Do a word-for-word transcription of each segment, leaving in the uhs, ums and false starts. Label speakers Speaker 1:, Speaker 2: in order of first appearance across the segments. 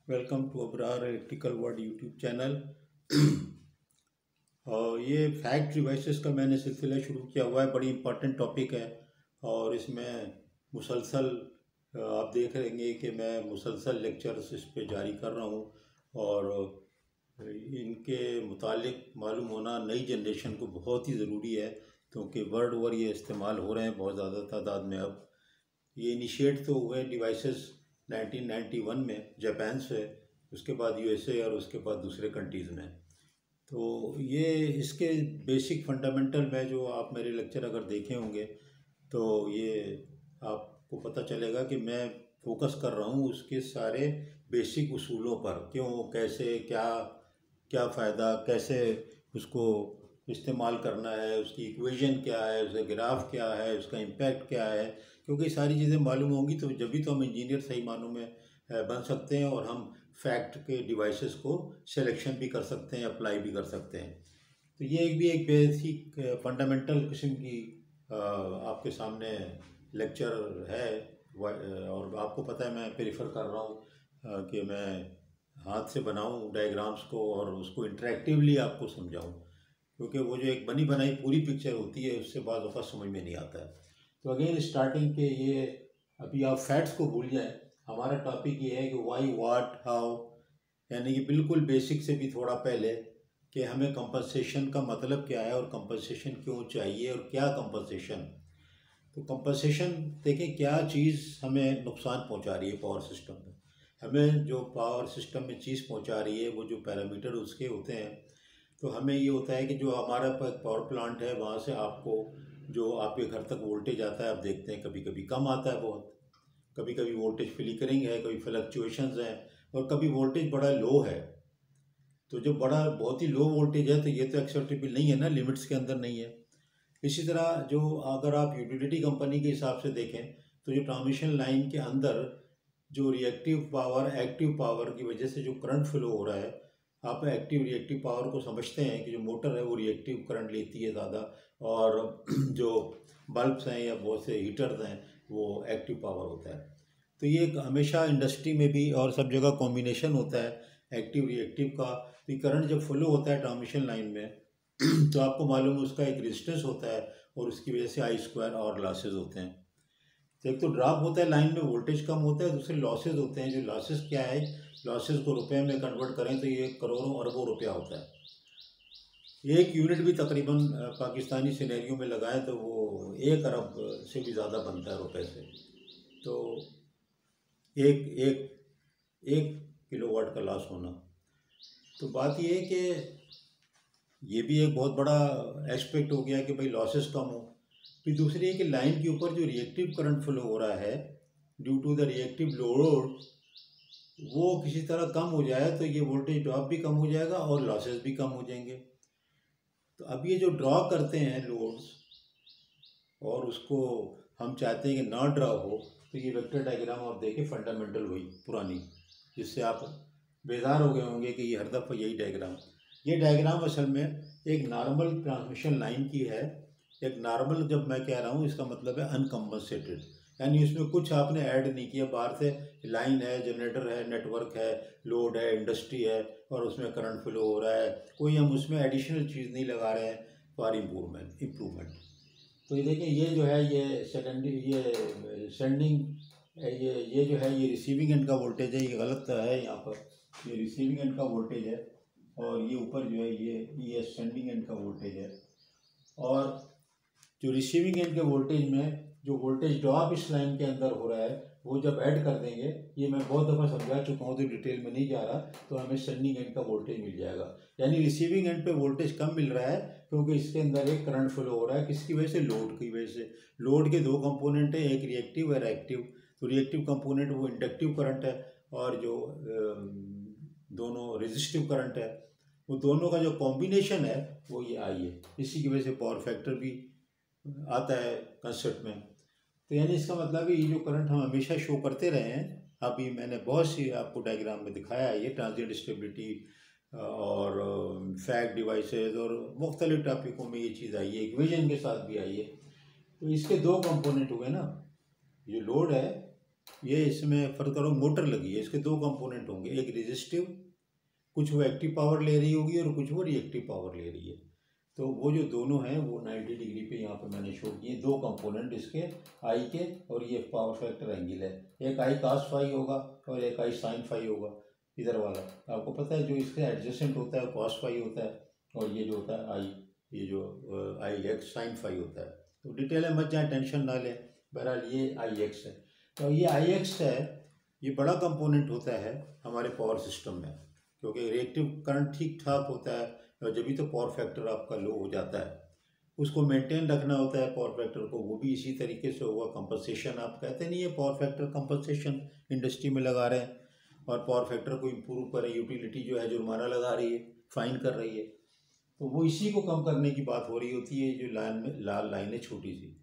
Speaker 1: Welcome to Abrar electrical world YouTube channel. और ये fact devices का मैंने सिलसिला शुरू किया हुआ है। बड़ी इम्पोर्टेंट टॉपिक है और इसमें मुसलसल अ, आप देख रहेंगे कि मैं मुसलसल लेक्चर्स इस पे जारी कर रहा हूँ। और इनके मुतालिक मालूम होना नई जनरेशन को बहुत ही ज़रूरी है, क्योंकि वर्ल्ड ओवर ये इस्तेमाल हो रहे हैं बहुत ज़्यादा तादाद में। अब ये इनिशिएट तो हुए डिवाइसेस नाइनटीन नाइंटी वन में जापान से, उसके बाद यूएसए और उसके बाद दूसरे कंट्रीज़ में। तो ये इसके बेसिक फंडामेंटल में जो आप मेरे लेक्चर अगर देखे होंगे तो ये आपको पता चलेगा कि मैं फोकस कर रहा हूँ उसके सारे बेसिक उसूलों पर। क्यों, कैसे, क्या क्या फ़ायदा, कैसे उसको इस्तेमाल करना है, उसकी इक्वेशन क्या है, उसका ग्राफ क्या है, उसका इम्पैक्ट क्या है। क्योंकि सारी चीज़ें मालूम होंगी तो जब भी तो हम इंजीनियर सही मानों में बन सकते हैं और हम फैक्ट के डिवाइसेस को सिलेक्शन भी कर सकते हैं, अप्लाई भी कर सकते हैं। तो ये एक भी एक बेसिक फंडामेंटल किस्म की आपके सामने लेक्चर है। और आपको पता है मैं प्रेफर कर रहा हूँ कि मैं हाथ से बनाऊँ डायग्राम्स को और उसको इंटरेक्टिवली आपको समझाऊँ, क्योंकि वो जो एक बनी बनाई पूरी पिक्चर होती है उससे बाद वक़्त समझ में नहीं आता है। तो अगेन स्टार्टिंग के ये अभी आप फैक्ट्स को भूल जाएं। हमारा टॉपिक ये है कि वाई, वाट, हाउ, यानी कि बिल्कुल बेसिक से भी थोड़ा पहले कि हमें कंपनसेशन का मतलब क्या है और कंपनसेशन क्यों चाहिए और क्या कंपनसेशन। तो कंपनसेशन देखें, क्या चीज़ हमें नुकसान पहुंचा रही है पावर सिस्टम में। हमें जो पावर सिस्टम में चीज़ पहुंचा रही है वो जो पैरामीटर उसके होते हैं। तो हमें ये होता है कि जो हमारा पावर प्लांट है वहाँ से आपको जो आपके घर तक वोल्टेज आता है, आप देखते हैं कभी कभी कम आता है बहुत, कभी कभी वोल्टेज फ्लिकरिंग है, कभी फ्लक्चुएशंस हैं, और कभी वोल्टेज बड़ा लो है। तो जो बड़ा बहुत ही लो वोल्टेज है तो ये तो एक्सेप्टेबल नहीं है ना, लिमिट्स के अंदर नहीं है। इसी तरह जो अगर आप यूटिलिटी कंपनी के हिसाब से देखें तो जो ट्रांसमिशन लाइन के अंदर जो रिएक्टिव पावर एक्टिव पावर की वजह से जो करंट फ्लो हो रहा है, आप एक्टिव रिएक्टिव पावर को समझते हैं कि जो मोटर है वो रिएक्टिव करंट लेती है ज़्यादा, और जो बल्ब्स हैं या बहुत से हीटर्स हैं वो एक्टिव पावर होता है। तो ये एक हमेशा इंडस्ट्री में भी और सब जगह कॉम्बिनेशन होता है एक्टिव रिएक्टिव का। तो करंट जब फ्लो होता है ट्रांसमिशन लाइन में तो आपको मालूम है उसका एक रेजिस्टेंस होता है और उसकी वजह से आई स्क्वायर और लॉसेज होते हैं। तो एक तो ड्रॉप होता है लाइन में, वोल्टेज कम होता है, दूसरे लॉसेज होते हैं। जो लॉसेज क्या है, लॉसेज को रुपए में कन्वर्ट करें तो ये करोड़ों अरबों रुपया होता है। एक यूनिट भी तकरीबन पाकिस्तानी सिनेरियो में लगाए तो वो एक अरब से भी ज़्यादा बनता है रुपए से। तो एक एक एक किलोवाट का लॉस होना, तो बात ये है कि ये भी एक बहुत बड़ा एस्पेक्ट हो गया कि भाई लॉसेस कम हो। फिर दूसरी है कि लाइन के ऊपर जो रिएक्टिव करंट फ्लो हो रहा है due to the reactive load, वो किसी तरह कम हो जाए तो ये वोल्टेज ड्रॉप भी कम हो जाएगा और लॉसेस भी कम हो जाएंगे। तो अब ये जो ड्रॉ करते हैं लोड्स और उसको हम चाहते हैं कि ना ड्रॉ हो, तो ये वेक्टर डायग्राम आप देखें, फंडामेंटल वही पुरानी, जिससे आप बेजार हो गए होंगे कि ये हर दफ़ा यही डायग्राम। ये डायग्राम असल में एक नॉर्मल ट्रांसमिशन लाइन की है। एक नॉर्मल जब मैं कह रहा हूँ इसका मतलब है अनकम्पनसेटेड, यानी इसमें कुछ आपने ऐड नहीं किया। बाहर से लाइन है, जनरेटर है, नेटवर्क है, लोड है, इंडस्ट्री है और उसमें करंट फ्लो हो रहा है, कोई हम उसमें एडिशनल चीज़ नहीं लगा रहे हैं फॉर इम्प्रूवमेंट इम्प्रूवमेंट तो ये देखें, ये जो है ये सेकेंडरी, ये सेंडिंग, ये ये जो है ये रिसीविंग एंड का वोल्टेज है। ये गलत है, यहाँ पर ये रिसीविंग एंड का वोल्टेज है और ये ऊपर जो है ये ये सेंडिंग एंड का वोल्टेज है। और जो रिसीविंग एंड के वोल्टेज में जो वोल्टेज ड्रॉप इस लाइन के अंदर हो रहा है वो जब ऐड कर देंगे, ये मैं बहुत दफ़ा समझा चुका हूँ तो डिटेल में नहीं जा रहा, तो हमें सेंडिंग एंड का वोल्टेज मिल जाएगा। यानी रिसीविंग एंड पे वोल्टेज कम मिल रहा है क्योंकि इसके अंदर एक करंट फ्लो हो रहा है। किसकी वजह से? लोड की वजह से। लोड के दो कंपोनेंट है, एक रिएक्टिव और एक्टिव। तो रिएक्टिव कंपोनेंट वो इंडक्टिव करंट है और जो दोनों रेजिस्टिव करंट है, वो दोनों का जो कॉम्बिनेशन है वो ये आई है। इसी की वजह से पावर फैक्टर भी आता है कंसेप्ट में। तो यानी इसका मतलब है ये जो करंट हम हमेशा शो करते रहे हैं, अभी मैंने बहुत सी आपको डायग्राम में दिखाया है, ये ट्रांजिएंट स्टेबिलिटी और फैक्ट डिवाइसेस और मुख्तलिफ टॉपिकों में ये चीज़ आई है, इक्वेशन के साथ भी आई है। तो इसके दो कंपोनेंट हुए ना, ये लोड है ये इसमें फ़र्क करो, मोटर लगी है, इसके दो कंपोनेंट होंगे, एक रेजिस्टिव, कुछ वो एक्टिव पावर ले रही होगी और कुछ वो रिएक्टिव पावर ले रही है। तो वो जो दोनों हैं वो नब्बे डिग्री पे यहाँ पे मैंने शो किए, दो कंपोनेंट इसके आई के, और ये पावर फैक्टर एंगल है, एक आई कास फाई होगा और एक आई साइन फाई होगा। इधर वाला आपको पता है जो इसके एडजेसेंट होता है कॉस फाई होता है, और ये जो होता है आई, ये जो आई एक्स साइन फाई होता है। तो डिटेल में मत जाए, टेंशन ना लें, बहरहाल ये आई एक्स है। तो ये आई एक्स है, ये बड़ा कंपोनेंट होता है हमारे पावर सिस्टम में, क्योंकि रिएक्टिव करंट ठीक ठाक होता है और जब भी तो पावर फैक्टर आपका लो हो जाता है, उसको मेंटेन रखना होता है पावर फैक्टर को, वो भी इसी तरीके से होगा। कंपनसेशन आप कहते नहीं है, पावर फैक्टर कंपनसेशन इंडस्ट्री में लगा रहे हैं, और पावर फैक्टर को इम्प्रूव करें, यूटिलिटी जो है जुर्माना लगा रही है, फाइन कर रही है, तो वो इसी को कम करने की बात हो रही होती है, जो लाइन में लाल लाइन है छोटी सी।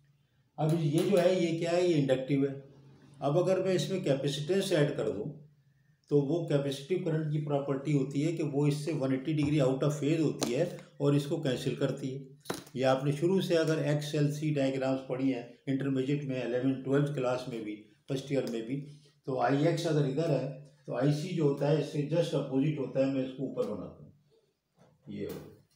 Speaker 1: अब ये जो है ये क्या है, ये इंडक्टिव है। अब अगर मैं इसमें कैपेसिटेंस ऐड कर दूं तो वो कैपेसिटिव करंट की प्रॉपर्टी होती है कि वो इससे एक सौ अस्सी डिग्री आउट ऑफ फेज होती है और इसको कैंसिल करती है। ये आपने शुरू से अगर एक्स एल सी डायग्राम्स पढ़ी हैं इंटरमीडिएट में, एलेवन ट्वेल्थ क्लास में भी, फर्स्ट ईयर में भी, तो आई एक्स अगर इधर है तो आई सी जो होता है इससे जस्ट अपोजिट होता है। मैं इसको ऊपर बनाता हूँ, ये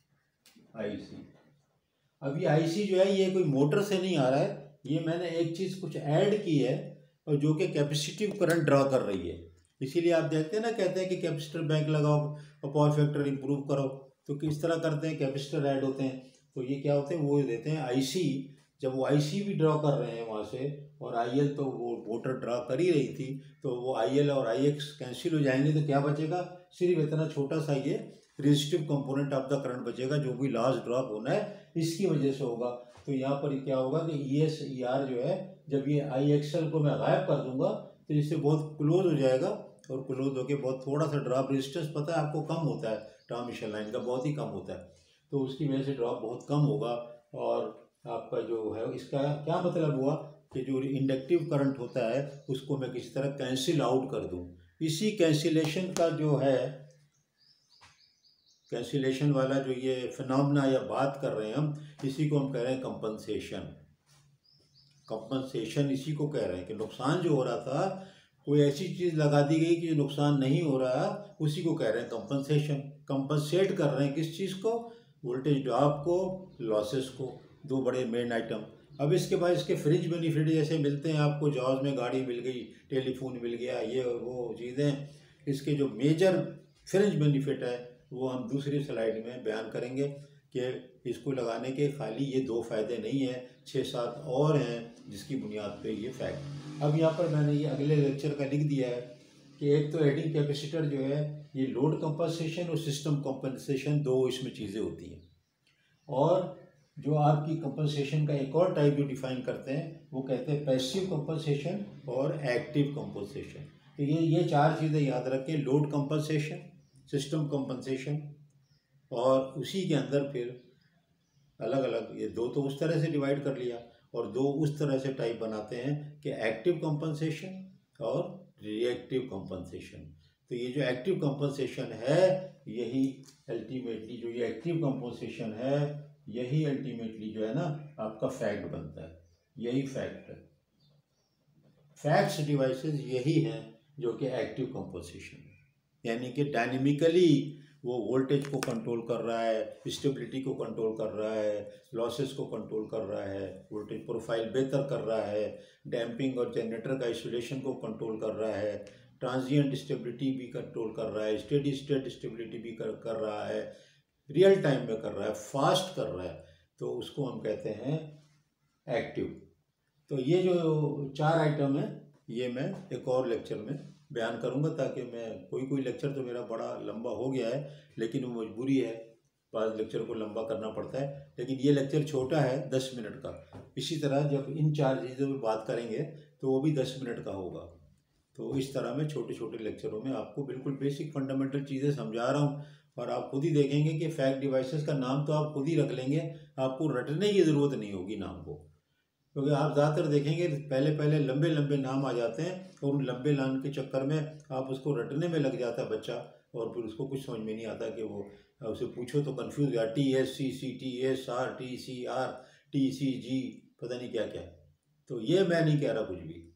Speaker 1: आई सी। अब ये आई सी जो है ये कोई मोटर से नहीं आ रहा है, ये मैंने एक चीज़ कुछ ऐड की है और जो कि कैपेसिटिव करंट ड्रा कर रही है। इसीलिए आप देखते हैं ना, कहते हैं कि कैपेसिटर बैंक लगाओ और पावर फैक्टर इंप्रूव करो, तो किस तरह करते हैं, कैपेसिटर ऐड होते हैं, तो ये क्या होते हैं, वो देते हैं आईसी। जब वो आईसी भी ड्रा कर रहे हैं वहाँ से, और आईएल तो वो वोटर ड्रा कर ही रही थी, तो वो आईएल और आईएक्स कैंसिल हो जाएंगे, तो क्या बचेगा, सिर्फ इतना छोटा सा ये resistive component of the current बचेगा, जो भी लास्ट ड्रॉप होना है इसकी वजह से होगा। तो यहाँ पर क्या होगा कि ई एस ई आर जो है, जब ये आई एक्सएल को मैं गायब कर दूंगा तो इससे बहुत क्लोज हो जाएगा, और क्लोज होकर बहुत थोड़ा सा ड्रॉप, रेजिस्टेंस पता है आपको कम होता है ट्रांसमिशन लाइन का, बहुत ही कम होता है, तो उसकी वजह से ड्रॉप बहुत कम होगा। और आपका जो है इसका क्या मतलब हुआ कि जो इंडक्टिव करंट होता है उसको मैं किसी तरह कैंसिल आउट कर दूं। इसी कैंसिलेशन का जो है, कैंसिलेशन वाला जो ये फिनोमेना या बात कर रहे हैं हम, इसी को हम कह रहे हैं कंपनसेशन। कंपनसेशन इसी को कह रहे हैं कि नुकसान जो हो रहा था, कोई ऐसी चीज़ लगा दी गई कि जो नुकसान नहीं हो रहा, उसी को कह रहे हैं कंपनसेशन। कंपनसेट कर रहे हैं किस चीज़ को, वोल्टेज ड्रॉप को, लॉसेस को, दो बड़े मेन आइटम। अब इसके बाद इसके फ्रिज बेनिफिट जैसे मिलते हैं आपको, जॉज में गाड़ी मिल गई, टेलीफोन मिल गया, ये वो चीज़ें, इसके जो मेजर फ्रिज बेनिफिट है वो हम दूसरी स्लाइड में बयान करेंगे कि इसको लगाने के खाली ये दो फायदे नहीं हैं, छः सात और हैं जिसकी बुनियाद पे ये फैक्ट। अब यहाँ पर मैंने ये अगले लेक्चर का लिख दिया है कि एक तो एडिंग कैपेसिटर जो है ये लोड कंपनसेशन और सिस्टम कंपनसेशन, दो इसमें चीज़ें होती हैं। और जो आपकी कंपनसेशन का एक और टाइप जो डिफाइन करते हैं वो कहते हैं पैसिव कंपनसेशन और एक्टिव कंपनसेशन। तो ये ये चार चीज़ें याद रखें, लोड कंपनसेशन, सिस्टम कंपनसेशन, और उसी के अंदर फिर अलग अलग, ये दो तो उस तरह से डिवाइड कर लिया और दो उस तरह से टाइप बनाते हैं कि एक्टिव कंपनसेशन और रिएक्टिव कंपनसेशन। तो ये जो एक्टिव कंपनसेशन है यही अल्टीमेटली, जो ये एक्टिव कंपनसेशन है यही अल्टीमेटली जो है ना आपका फैक्ट बनता है, यही फैक्ट है। फैक्ट्स डिवाइसेस यही हैं जो कि एक्टिव कंपनसेशन है, यानी कि डायनेमिकली वो वोल्टेज को कंट्रोल कर रहा है, स्टेबिलिटी को कंट्रोल कर रहा है, लॉसेस को कंट्रोल कर रहा है, वोल्टेज प्रोफाइल बेहतर कर रहा है, डैम्पिंग और जनरेटर का आइसोलेशन को कंट्रोल कर रहा है, ट्रांजिएंट स्टेबिलिटी भी कंट्रोल कर रहा है, स्टेडी स्टेट स्टेबिलिटी भी कर कर रहा है, रियल टाइम में कर रहा है, फास्ट कर रहा है, तो उसको हम कहते हैं एक्टिव। तो ये जो चार आइटम है ये मैं एक और लेक्चर में बयान करूंगा, ताकि मैं कोई कोई लेक्चर तो मेरा बड़ा लंबा हो गया है, लेकिन वो मजबूरी है, पाँच लेक्चर को लंबा करना पड़ता है, लेकिन ये लेक्चर छोटा है दस मिनट का। इसी तरह जब इन चार चीज़ों पर बात करेंगे तो वो भी दस मिनट का होगा। तो इस तरह मैं छोटे छोटे लेक्चरों में आपको बिल्कुल बेसिक फंडामेंटल चीज़ें समझा रहा हूँ, और आप खुद ही देखेंगे कि फैक्ट डिवाइसेस का नाम तो आप खुद ही रख लेंगे, आपको रटने की ज़रूरत नहीं होगी नाम को, क्योंकि आप ज़्यादातर देखेंगे पहले पहले लंबे लंबे नाम आ जाते हैं और उन लंबे नाम के चक्कर में आप उसको रटने में लग जाता है बच्चा, और फिर उसको कुछ समझ में नहीं आता कि वो, उसे पूछो तो कंफ्यूज हो गया, T S C C T S R T C R T C G, पता नहीं क्या क्या। तो ये मैं नहीं कह रहा कुछ भी,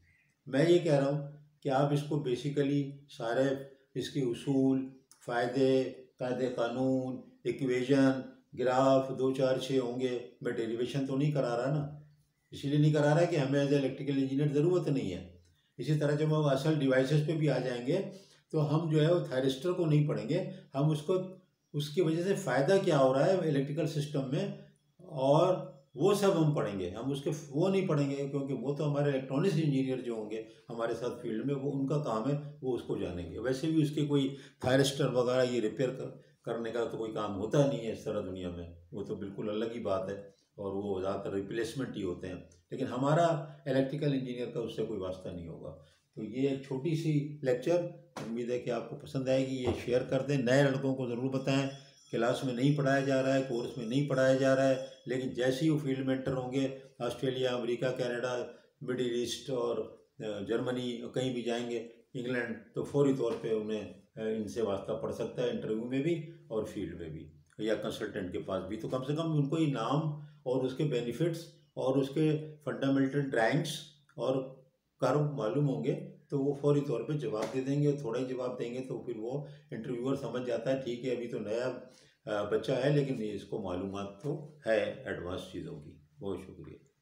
Speaker 1: मैं ये कह रहा हूँ कि आप इसको बेसिकली सारे इसके उसूल, फ़ायदे, कायदे कानून, इक्वेशन, ग्राफ दो चार छः होंगे। मैं डेरिवेशन तो नहीं करा रहा ना, इसीलिए नहीं करा रहा कि हमें एज इलेक्ट्रिकल इंजीनियर ज़रूरत नहीं है। इसी तरह जब हम असल डिवाइसेस पे भी आ जाएंगे तो हम जो है वो थायरिस्टर को नहीं पढ़ेंगे, हम उसको उसकी वजह से फ़ायदा क्या हो रहा है इलेक्ट्रिकल सिस्टम में, और वो सब हम पढ़ेंगे। हम उसके वो नहीं पढ़ेंगे क्योंकि वो तो हमारे इलेक्ट्रॉनिक्स इंजीनियर जो होंगे हमारे साथ फील्ड में, वो उनका काम है, वो उसको जानेंगे। वैसे भी उसके कोई थायरिस्टर वगैरह ये रिपेयर कर, करने का तो कोई काम होता नहीं है इस तरह दुनिया में, वो तो बिल्कुल अलग ही बात है, और वो ज़्यादातर रिप्लेसमेंट ही होते हैं। लेकिन हमारा इलेक्ट्रिकल इंजीनियर का उससे कोई वास्ता नहीं होगा। तो ये एक छोटी सी लेक्चर, उम्मीद है कि आपको पसंद आएगी। ये शेयर कर दें, नए लड़कों को ज़रूर बताएं। क्लास में नहीं पढ़ाया जा रहा है, कोर्स में नहीं पढ़ाया जा रहा है, लेकिन जैसे ही वो फील्ड में एंटर होंगे, Australia, America, Canada, Middle East और जर्मनी, कहीं भी जाएंगे, इंग्लैंड, तो फौरी तौर पे उन्हें इनसे वास्ता पड़ सकता है, इंटरव्यू में भी और फील्ड में भी, या कंसल्टेंट के पास भी। तो कम से कम उनको ये नाम और उसके बेनिफिट्स और उसके फंडामेंटल ड्राइंग्स और कर्व मालूम होंगे, तो वो फौरी तौर पे जवाब दे देंगे। थोड़ा ही जवाब देंगे तो फिर वो इंटरव्यूअर समझ जाता है ठीक है अभी तो नया बच्चा है लेकिन इसको मालूमात तो है एडवांस चीज़ों की। बहुत शुक्रिया।